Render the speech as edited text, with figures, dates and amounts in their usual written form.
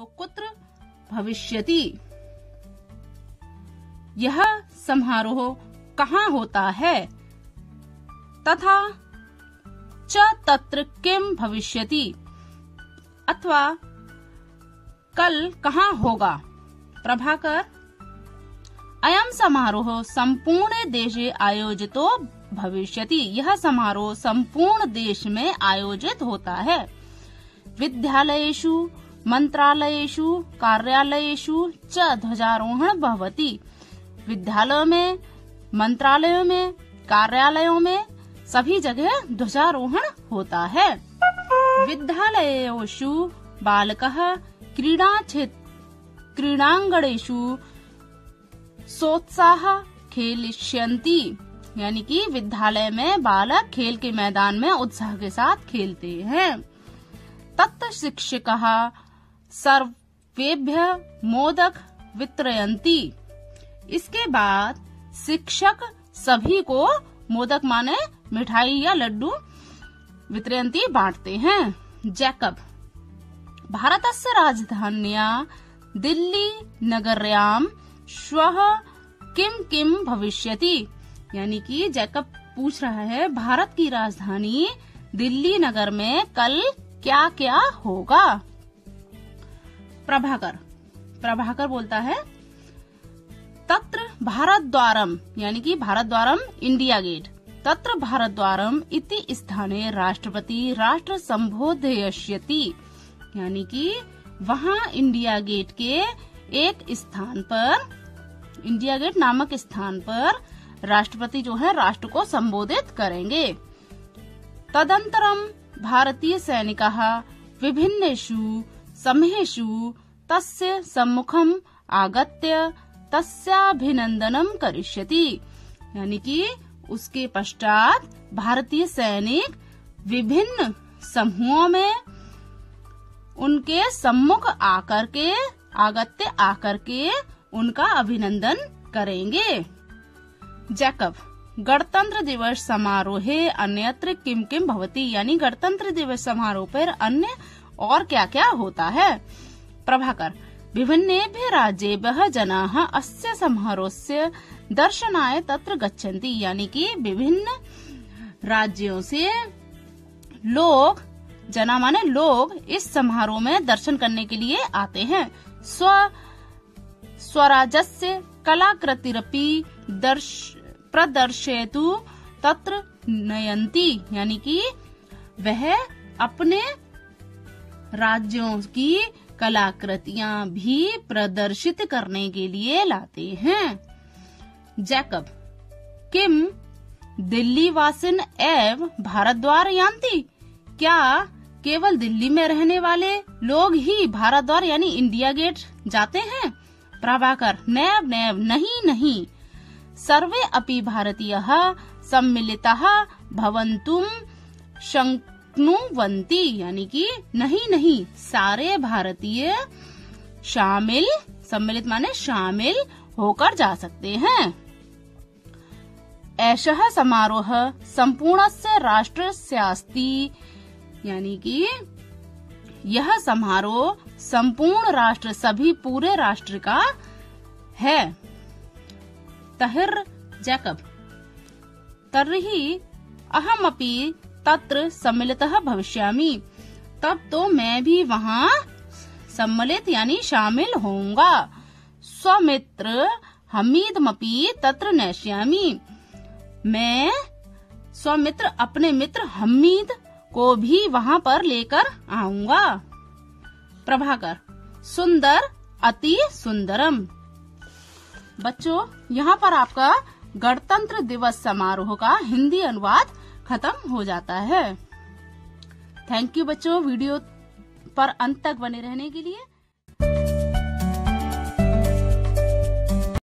कुत्र भविष्यति, यह समारोह कहाँ होता है, तथा च तत्र किम भविष्यति, अथवा कल कहाँ होगा। प्रभाकर अयम समारोह संपूर्ण देशे आयोजितो भविष्यति, यह समारोह संपूर्ण देश में आयोजित होता है। विद्यालयेषु मंत्रालयेषु कार्यालयेषु च ध्वजारोहण भवति, विद्यालयों में मंत्रालयों में कार्यालयों में सभी जगह ध्वजारोहण होता है। विद्यालयेषु बालकः क्रीडांगणेषु सोत्साह खेलिष्यन्ति, यानी कि विद्यालय में बालक खेल के मैदान में उत्साह के साथ खेलते हैं। तत् शिक्षकः सर्वेभ्यः मोदक वितरयन्ति, इसके बाद शिक्षक सभी को मोदक माने मिठाई या लड्डू वितरयन्ति बांटते हैं। जैकब भारतस्य राजधान्या दिल्ली नगर्याम श्वः किम किम भविष्यति, यानी कि जैकब पूछ रहा है भारत की राजधानी दिल्ली नगर में कल क्या क्या होगा। प्रभाकर बोलता है तत्र भारत द्वारम, यानी कि भारत द्वारम इंडिया गेट, तत्र भारत द्वारम इति स्थाने राष्ट्रपति राष्ट्र संबोधयष्यति, यानी कि वहाँ इंडिया गेट के एक स्थान पर, इंडिया गेट नामक स्थान पर राष्ट्रपति जो है राष्ट्र को संबोधित करेंगे। तदंतरम भारतीय सैनिकाः विभिन्नेषु समयेषु तस्य सम्मुखम आगत्य तस्याभिनंदनम करिष्यति, यानी कि उसके पश्चात भारतीय सैनिक विभिन्न समूहों में उनके सम्मुख आकर के उनका अभिनंदन करेंगे। जैकब गणतंत्र दिवस समारोहे अन्यत्र किम किम भवति, यानी गणतंत्र दिवस समारोह पर अन्य और क्या क्या होता है। प्रभाकर विभिन्नेभ्यः राज्येभ्यः जनाः अस्य समारोहस्य दर्शनाय तत्र गच्छन्ति, यानी कि विभिन्न राज्यों से लोग, जना माने लोग, इस समारोह में दर्शन करने के लिए आते हैं। स्वराज्यस्य कलाकृतिरपि प्रदर्शयतु तत्र नयन्ति, यानी कि वह अपने राज्यों की कलाकृतियां भी प्रदर्शित करने के लिए लाते हैं। जैकब किम दिल्ली वासिन एव भारद्वार यान्ति, क्या केवल दिल्ली में रहने वाले लोग ही भारद्वार यानी इंडिया गेट जाते हैं। प्रभाकर नैव नैव नहीं, सर्वे अपि भारतीयः सम्मिलिताः भवन्तुम शक्नुवन्ति, यानी कि नहीं सारे भारतीय शामिल, सम्मिलित माने शामिल होकर जा सकते हैं। एषः समारोह संपूर्णस्य राष्ट्रस्यास्ति, यानी कि यह समारोह संपूर्ण राष्ट्र, सभी पूरे राष्ट्र का है। तहिर जैकब तर्हि अहमपि तत्र सम्मिलितः भविष्यामि, तब तो मैं भी वहाँ सम्मिलित यानी शामिल होऊंगा। स्वमित्र हमीदमपि तत्र नेष्यामि, मैं स्वमित्र अपने मित्र हमीद को भी वहाँ पर लेकर आऊंगा। प्रभाकर सुंदर अति सुंदरम। बच्चों यहाँ पर आपका गणतंत्र दिवस समारोह का हिंदी अनुवाद खत्म हो जाता है। थैंक यू बच्चों वीडियो पर अंत तक बने रहने के लिए।